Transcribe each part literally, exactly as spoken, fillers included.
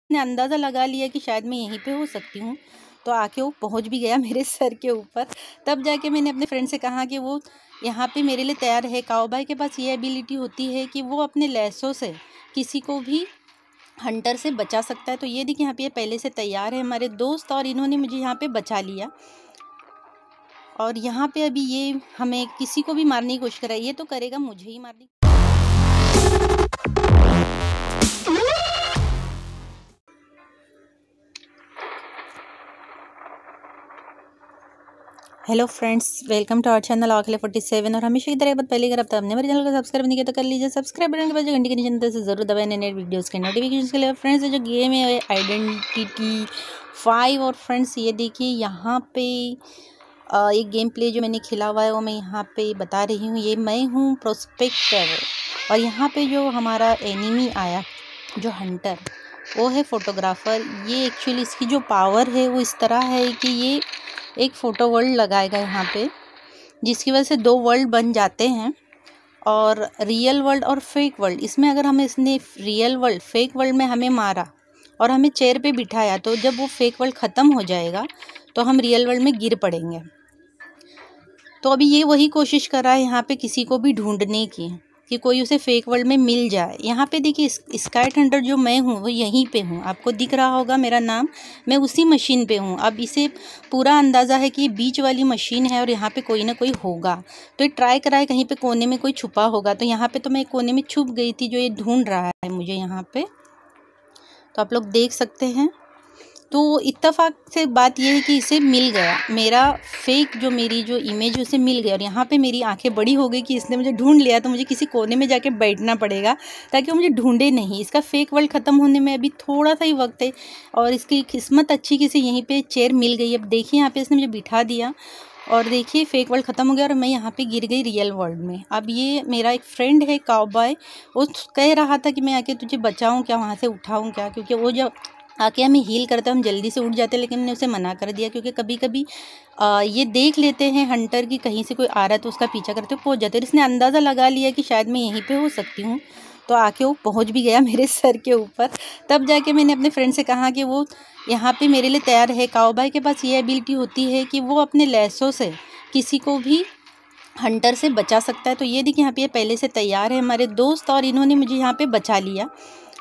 ने अंदाज़ा लगा लिया कि शायद मैं यहीं पे हो सकती हूँ, तो आके वो पहुँच भी गया मेरे सर के ऊपर। तब जाके मैंने अपने फ्रेंड से कहा कि वो यहाँ पे मेरे लिए तैयार है। काउबॉय के पास ये एबिलिटी होती है कि वो अपने लैसों से किसी को भी हंटर से बचा सकता है। तो ये देखिए यहाँ पे ये पहले से तैयार है हमारे दोस्त, और इन्होंने मुझे यहाँ पे बचा लिया। और यहाँ पे अभी ये हमें किसी को भी मारने की कोशिश कर रहा है, ये तो करेगा मुझे ही मारने। Hello friends, welcome to our channel खले फोर्टी सेवन। और हमेशा की तरह बात पहले अगर अब तक हमने मेरे चैनल को सब्सक्राइब नहीं किया तो कर लीजिए। सब्सक्राइब करने के बाद जो घंटी के निशान से जरूर दबाएं नए वीडियोस के नोटिफिकेशन के लिए। फ्रेंड्स जो गेम है आइडेंटिटी फाइव, और फ्रेंड्स ये देखिए यहाँ पे एक गेम प्ले जो मैंने खेला हुआ है वो मैं यहाँ पे बता रही हूँ। ये मैं हूँ प्रोस्पेक्टर, और यहाँ पे जो हमारा एनिमी आया जो हंटर वो है फोटोग्राफर। ये एक्चुअली इसकी जो पावर है वो इस तरह है कि ये एक फ़ोटो वर्ल्ड लगाएगा यहाँ पे, जिसकी वजह से दो वर्ल्ड बन जाते हैं, और रियल वर्ल्ड और फेक वर्ल्ड। इसमें अगर हमें इसने रियल वर्ल्ड फेक वर्ल्ड में हमें मारा और हमें चेयर पे बिठाया, तो जब वो फेक वर्ल्ड ख़त्म हो जाएगा तो हम रियल वर्ल्ड में गिर पड़ेंगे। तो अभी ये वही कोशिश कर रहा है यहाँ पे किसी को भी ढूंढने की कि कोई उसे फेक वर्ल्ड में मिल जाए। यहाँ पे देखिए स्काई हंटर जो मैं हूँ वो यहीं पे हूँ, आपको दिख रहा होगा मेरा नाम, मैं उसी मशीन पे हूँ। अब इसे पूरा अंदाज़ा है कि ये बीच वाली मशीन है और यहाँ पे कोई ना कोई होगा, तो ये ट्राई कराए कहीं पे कोने में कोई छुपा होगा। तो यहाँ पे तो मैं कोने में छुप गई थी, जो ये ढूंढ रहा है मुझे यहाँ पे, तो आप लोग देख सकते हैं। तो इत्तेफाक से बात यह है कि इसे मिल गया, मेरा फेक जो मेरी जो इमेज उसे मिल गया। और यहाँ पे मेरी आंखें बड़ी हो गई कि इसने मुझे ढूंढ लिया, तो मुझे किसी कोने में जाके बैठना पड़ेगा ताकि वो मुझे ढूंढे नहीं। इसका फेक वर्ल्ड ख़त्म होने में अभी थोड़ा सा ही वक्त है, और इसकी किस्मत अच्छी कि इसे यहीं पे चेयर मिल गई। अब देखिए यहाँ पे इसने मुझे बिठा दिया, और देखिए फेक वर्ल्ड ख़त्म हो गया और मैं यहाँ पे गिर गई रियल वर्ल्ड में। अब ये मेरा एक फ्रेंड है काउबॉय, वो कह रहा था कि मैं आके तुझे बचाऊँ क्या, वहाँ से उठाऊँ क्या, क्योंकि वो जब आके हमें हील करता है हम जल्दी से उठ जाते हैं। लेकिन मैंने उसे मना कर दिया, क्योंकि कभी कभी आ, ये देख लेते हैं हंटर की कहीं से कोई आ रहा है तो उसका पीछा करते हुए पहुँच जाते हैं। इसने अंदाज़ा लगा लिया कि शायद मैं यहीं पे हो सकती हूँ, तो आके वो पहुँच भी गया मेरे सर के ऊपर। तब जाके मैंने अपने फ्रेंड से कहा कि वो यहाँ पे मेरे लिए तैयार है। काउबॉय के पास ये एबिलिटी होती है कि वो अपने लैसों से किसी को भी हंटर से बचा सकता है। तो ये देखिए यहाँ पे ये पहले से तैयार है हमारे दोस्त, और इन्होंने मुझे यहाँ पे बचा लिया।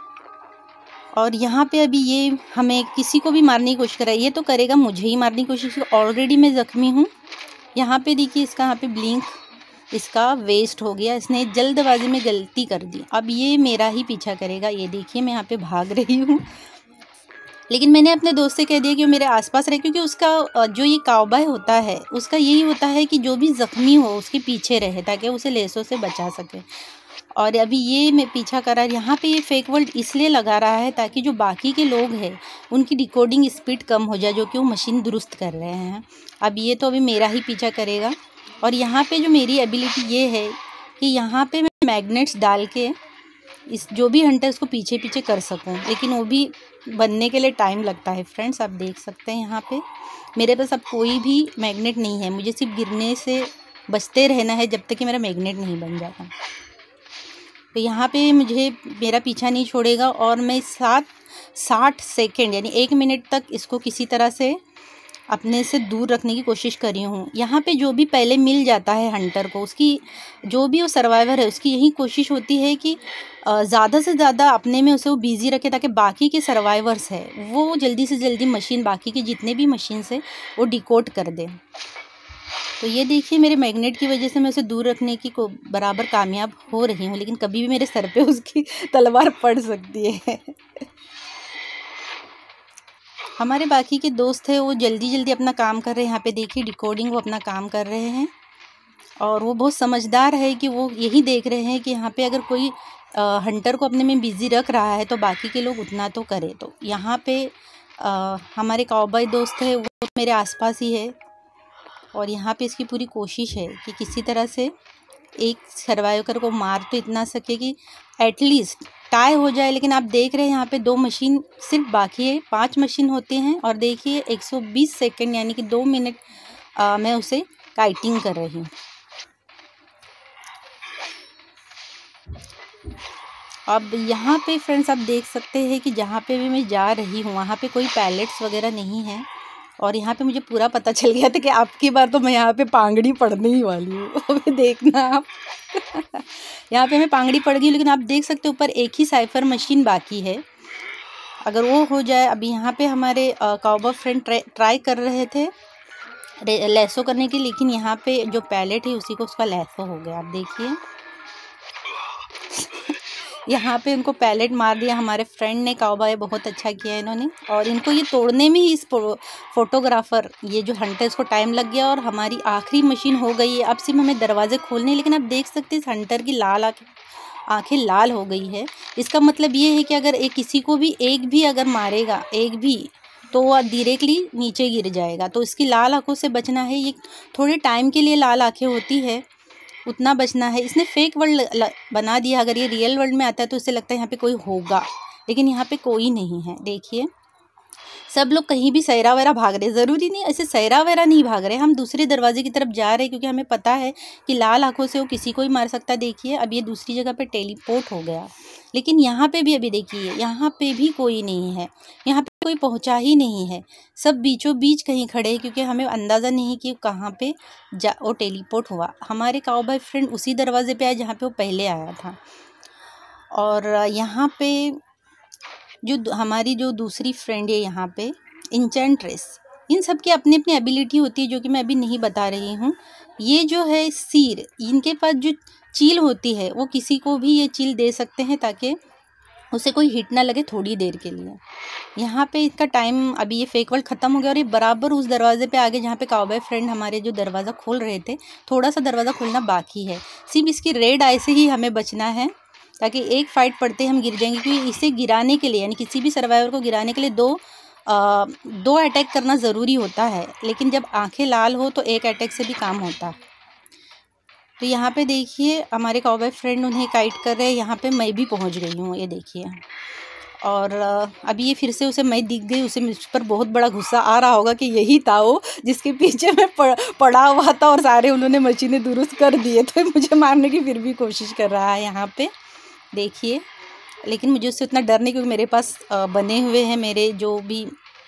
और यहाँ पे अभी ये हमें किसी को भी मारने की कोशिश कर रहा है, ये तो करेगा मुझे ही मारने की कोशिश। ऑलरेडी मैं ज़ख्मी हूँ। यहाँ पे देखिए इसका यहाँ पे ब्लिंक इसका वेस्ट हो गया, इसने जल्दबाजी में गलती कर दी। अब ये मेरा ही पीछा करेगा। ये देखिए मैं यहाँ पे भाग रही हूँ, लेकिन मैंने अपने दोस्त से कह दिया कि वो मेरे आसपास रहे, क्योंकि उसका जो ये काउबॉय होता है उसका यही होता है कि जो भी ज़ख्मी हो उसके पीछे रहे ताकि उसे लेसों से बचा सके। और अभी ये मैं पीछा कर रहा है। यहाँ पे ये फेक वर्ल्ड इसलिए लगा रहा है ताकि जो बाकी के लोग हैं उनकी डिकोडिंग स्पीड कम हो जाए, जो कि वो मशीन दुरुस्त कर रहे हैं। अब ये तो अभी मेरा ही पीछा करेगा। और यहाँ पे जो मेरी एबिलिटी ये है कि यहाँ पे मैं मैग्नेट्स डाल के इस जो भी हंटर उसको पीछे पीछे कर सकूँ, लेकिन वो भी बनने के लिए टाइम लगता है। फ्रेंड्स आप देख सकते हैं यहाँ पे मेरे पास अब कोई भी मैग्नेट नहीं है, मुझे सिर्फ गिरने से बचते रहना है जब तक कि मेरा मैग्नेट नहीं बन जाता। तो यहाँ पे मुझे मेरा पीछा नहीं छोड़ेगा, और मैं सात साठ सेकेंड यानी एक मिनट तक इसको किसी तरह से अपने से दूर रखने की कोशिश कर रही हूँ। यहाँ पे जो भी पहले मिल जाता है हंटर को, उसकी जो भी वो सर्वाइवर है उसकी यही कोशिश होती है कि ज़्यादा से ज़्यादा अपने में उसे वो बिज़ी रखे, ताकि बाकी के सर्वाइवर्स है वो जल्दी से जल्दी मशीन बाकी के जितने भी मशीन से वो डिकोड कर दे। तो ये देखिए मेरे मैग्नेट की वजह से मैं उसे दूर रखने की को बराबर कामयाब हो रही हूँ, लेकिन कभी भी मेरे सर पे उसकी तलवार पड़ सकती है। हमारे बाकी के दोस्त हैं वो जल्दी जल्दी अपना काम कर रहे हैं। यहाँ पे देखिए डिकोडिंग वो अपना काम कर रहे हैं, और वो बहुत समझदार है कि वो यही देख रहे हैं कि यहाँ पे अगर कोई आ, हंटर को अपने में बिज़ी रख रहा है तो बाकी के लोग उतना तो करें। तो यहाँ पे आ, हमारे काउबॉय दोस्त है वो मेरे आसपास ही है, और यहाँ पे इसकी पूरी कोशिश है कि किसी तरह से एक सर्वाइवर को मार तो इतना सके कि एटलीस्ट टाई हो जाए। लेकिन आप देख रहे हैं यहाँ पे दो मशीन सिर्फ बाकी है, पांच मशीन होते हैं। और देखिए एक सौ बीस सेकंड यानी कि दो मिनट आ, मैं उसे काइटिंग कर रही हूँ। अब यहाँ पे फ्रेंड्स आप देख सकते हैं कि जहाँ पे भी मैं जा रही हूँ वहाँ पे कोई पैलेट्स वगैरह नहीं है, और यहाँ पे मुझे पूरा पता चल गया था कि आपकी बार तो मैं यहाँ पे पांगड़ी पड़ने ही वाली हूँ। अभी देखना आप यहाँ पे मैं पांगड़ी पड़ गई, लेकिन आप देख सकते हो ऊपर एक ही साइफर मशीन बाकी है। अगर वो हो जाए, अभी यहाँ पे हमारे काउबॉय फ्रेंड ट्राई ट्राई कर रहे थे लैसो करने की, लेकिन यहाँ पे जो पैलेट है उसी को उसका लैसो हो गया। आप देखिए यहाँ पे उनको पैलेट मार दिया हमारे फ्रेंड ने। काउबॉय बहुत अच्छा किया इन्होंने, और इनको ये तोड़ने में ही इस फोटोग्राफर ये जो हंटर इसको टाइम लग गया, और हमारी आखिरी मशीन हो गई है। अब सिर्फ हमें दरवाजे खोलने, लेकिन आप देख सकते हैं इस हंटर की लाल आँखें आँखें लाल हो गई है। इसका मतलब ये है कि अगर एक किसी को भी एक भी अगर मारेगा एक भी, तो वो डायरेक्टली नीचे गिर जाएगा। तो इसकी लाल आँखों से बचना है। ये थोड़े टाइम के लिए लाल आँखें होती है, उतना बचना है। इसने फेक वर्ल्ड बना दिया। अगर ये रियल वर्ल्ड में आता है तो इससे लगता है यहाँ पे कोई होगा, लेकिन यहाँ पे कोई नहीं है। देखिए सब लोग कहीं भी सैरा वैरा भाग रहे, ज़रूरी नहीं ऐसे सैरा वैरा नहीं भाग रहे, हम दूसरे दरवाजे की तरफ जा रहे हैं, क्योंकि हमें पता है कि लाल आँखों से वो किसी को ही मार सकता है। देखिए अब ये दूसरी जगह पे टेलीपोर्ट हो गया, लेकिन यहाँ पे भी अभी देखिए यहाँ पे भी कोई नहीं है, यहाँ पे कोई पहुँचा ही नहीं है। सब बीचों बीच कहीं खड़े हैं, क्योंकि हमें अंदाज़ा नहीं कि कहाँ पे जा वो टेलीपोर्ट हुआ। हमारे काउबॉय फ्रेंड उसी दरवाजे पे आए जहाँ पे वो पहले आया था। और यहाँ पे जो हमारी जो दूसरी फ्रेंड है यहाँ पे इंचेंट्रेस, इन सब की अपनी अपनी एबिलिटी होती है जो कि मैं अभी नहीं बता रही हूँ। ये जो है सीर, इनके पास जो चील होती है वो किसी को भी ये चील दे सकते हैं ताकि उसे कोई हिट ना लगे थोड़ी देर के लिए। यहाँ पे इसका टाइम अभी ये फेक वर्ल्ड ख़त्म हो गया, और ये बराबर उस दरवाजे पे आगे जहाँ पे काउबॉय फ्रेंड हमारे जो दरवाज़ा खोल रहे थे, थोड़ा सा दरवाज़ा खोलना बाकी है। सिर्फ इसकी रेड आई से ही हमें बचना है, ताकि एक फाइट पड़ते हम गिर जाएंगे। क्योंकि इसे गिराने के लिए, यानी किसी भी सर्वाइवर को गिराने के लिए दो आ, दो अटैक करना ज़रूरी होता है, लेकिन जब आंखें लाल हो तो एक अटैक से भी काम होता है। तो यहाँ पे देखिए हमारे काउबॉय फ्रेंड उन्हें काइट कर रहे हैं। यहाँ पे मैं भी पहुँच गई हूँ, ये देखिए। और अभी ये फिर से उसे मैं दिख गई, उसे मुझ पर बहुत बड़ा गुस्सा आ रहा होगा कि यही था वो जिसके पीछे मैं पड़ा हुआ था, और सारे उन्होंने मशीनें दुरुस्त कर दिए, तो मुझे मारने की फिर भी कोशिश कर रहा है यहाँ पे देखिए। लेकिन मुझे उससे उतना डर नहीं, क्योंकि मेरे पास बने हुए हैं मेरे जो भी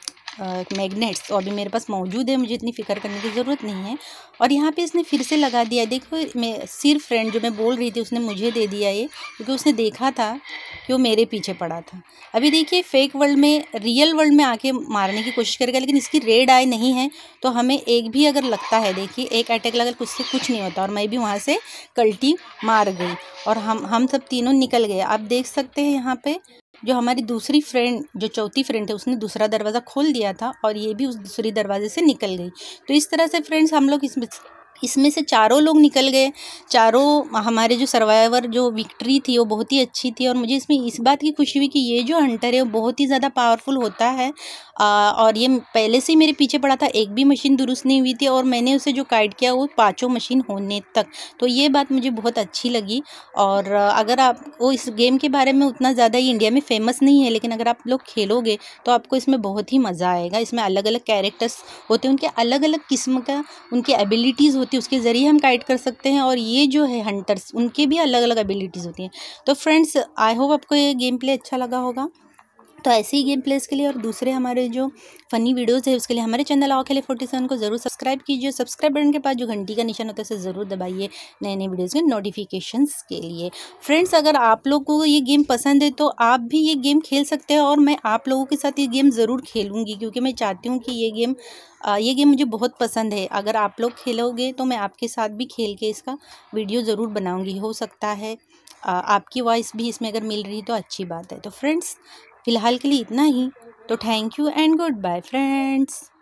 मैग्नेट्स, और भी मेरे पास मौजूद है, मुझे इतनी फ़िक्र करने की ज़रूरत नहीं है। और यहाँ पे इसने फिर से लगा दिया। देखो मैं सिर्फ फ्रेंड जो मैं बोल रही थी उसने मुझे दे दिया ये, क्योंकि उसने देखा था कि वो मेरे पीछे पड़ा था। अभी देखिए फेक वर्ल्ड में रियल वर्ल्ड में आके मारने की कोशिश करेगा, लेकिन इसकी रेड आई नहीं है, तो हमें एक भी अगर लगता है, देखिए एक अटैक लगा कुछ से कुछ नहीं होता, और मैं भी वहाँ से कल्टी मार गई, और हम हम सब तीनों निकल गए। आप देख सकते हैं यहाँ पे जो हमारी दूसरी फ्रेंड, जो चौथी फ्रेंड है, उसने दूसरा दरवाज़ा खोल दिया था, और ये भी उस दूसरी दरवाजे से निकल गई। तो इस तरह से फ्रेंड्स हम लोग इसमें इसमें से चारों लोग निकल गए। चारों हमारे जो सर्वाइवर जो विक्ट्री थी वो बहुत ही अच्छी थी, और मुझे इसमें इस बात की खुशी हुई कि ये जो हंटर है वो बहुत ही ज़्यादा पावरफुल होता है। आ, और ये पहले से ही मेरे पीछे पड़ा था, एक भी मशीन दुरुस्त नहीं हुई थी, और मैंने उसे जो गाइड किया वो पाँचों मशीन होने तक। तो ये बात मुझे बहुत अच्छी लगी। और अगर आपको इस गेम के बारे में उतना ज़्यादा ही इंडिया में फेमस नहीं है, लेकिन अगर आप लोग खेलोगे तो आपको इसमें बहुत ही मज़ा आएगा। इसमें अलग अलग कैरेक्टर्स होते हैं, उनके अलग अलग किस्म का उनकी एबिलिटीज़ होती है, उसके ज़रिए हम गाइड कर सकते हैं। और ये जो है हंटर्स, उनके भी अलग अलग एबिलिटीज़ होती हैं। तो फ्रेंड्स आई होप आपको ये गेम प्ले अच्छा लगा होगा। तो ऐसे ही गेम प्लेस के लिए और दूसरे हमारे जो फ़नी वीडियोस है उसके लिए हमारे चैनल खले फोर्टी सेवन को ज़रूर सब्सक्राइब कीजिए। सब्सक्राइब बटन के पास जो घंटी का निशान होता है उसे ज़रूर दबाइए नए नए वीडियोस के नोटिफिकेशंस के लिए। फ्रेंड्स अगर आप लोगों को ये गेम पसंद है तो आप भी ये गेम खेल सकते हैं, और मैं आप लोगों के साथ ये गेम ज़रूर खेलूँगी, क्योंकि मैं चाहती हूँ कि ये गेम ये गेम मुझे बहुत पसंद है। अगर आप लोग खेलोगे तो मैं आपके साथ भी खेल के इसका वीडियो ज़रूर बनाऊँगी। हो सकता है आपकी वॉइस भी इसमें अगर मिल रही तो अच्छी बात है। तो फ्रेंड्स फ़िलहाल के लिए इतना ही। तो thank you and good bye friends.